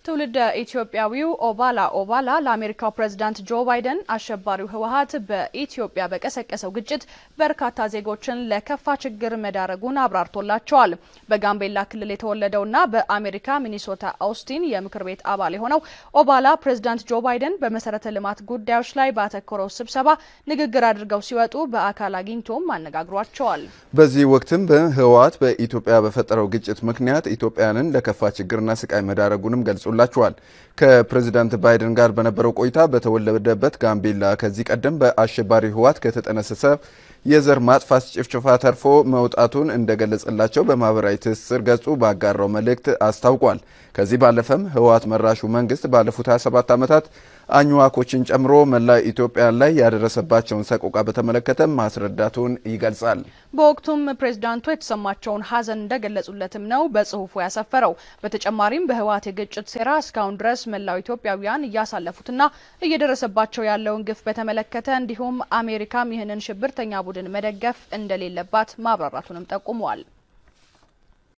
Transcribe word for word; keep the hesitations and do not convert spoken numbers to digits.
ትውልደ ኢትዮጵያዊው ኦባላ ኦባላ ለአሜሪካው ፕሬዚደንት ጆ ባይደን አሸባሪው ህወሓት በኢትዮጵያ በቀሰቀሰው ግጭት በርካታ ዜጎችን ለከፋ ችግር መዳረጉን አብራርቶላቸዋል። በጋምቤላ ክልል የተወለደውና በአሜሪካ ሚኒሶታ አውስቲን የምክር ቤት አባል የሆነው ኦባላ ፕሬዚደንት ጆ ባይደን በመሰረተ ልማት ጉዳዮች ላይ ባተኮረው ስብሰባ ንግግር አድርገው ሲወጡ በአካል አግኝቶም አነጋግሯቸዋል። በዚህ ወቅትም በህወሓት በኢትዮጵያ በፈጠረው ግጭት ምክንያት ኢትዮጵያንን ለከፋ ችግርና ስቃይ መዳረጉንም ገልጾላቸዋል። ከፕሬዚደንት ባይደን ጋር በነበረው ቆይታ በተወለደበት ጋምቤላ ከዚህ ቀደም በአሸባሪው ህወሓት ከተጠነሰሰ የዘር ማጥፋት ጭፍጨፋ ተርፎ መውጣቱን እንደገለጸላቸው በማህበራዊ ትስስር ገጹ ባጋራው መልእክት አስታውቋል። ከዚህ ባለፈም ህወሓት መራሹ መንግስት ባለፉት ሃያ ሰባት ዓመታት አኝዋኮችን ጨምሮ መላ ኢትዮጵያ ላይ ያደረሰባቸውን ሰቆቃ በተመለከተ ማስረዳቱን ይገልጻል። በወቅቱም ፕሬዝዳንቱ የተሰማቸውን ሀዘን እንደገለጹለትም ነው በጽሁፉ ያሰፈረው። በተጨማሪም በህወሓት የግጭት ሴራ እስካሁን ድረስ መላው ኢትዮጵያውያን እያሳለፉትና እየደረሰባቸው ያለውን ግፍ በተመለከተ እንዲሁም አሜሪካም ይህንን ሽብርተኛ ቡድን መደገፍ እንደሌለባት ማብራራቱንም ጠቁመዋል።